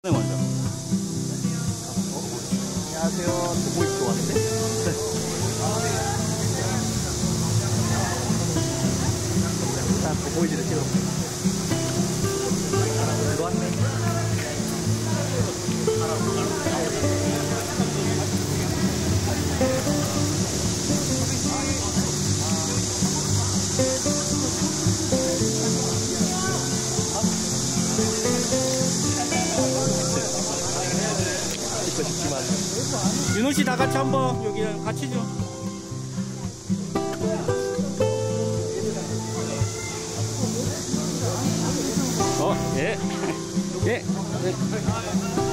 네, 먼저. 안녕하세요. 보고 입고 왔는데. 일단 보이지를 찍어. 이거 왔네. 찍고 싶지만. 윤호 씨 다 같이 한번 여기 같이 좀. 예. 예. 예.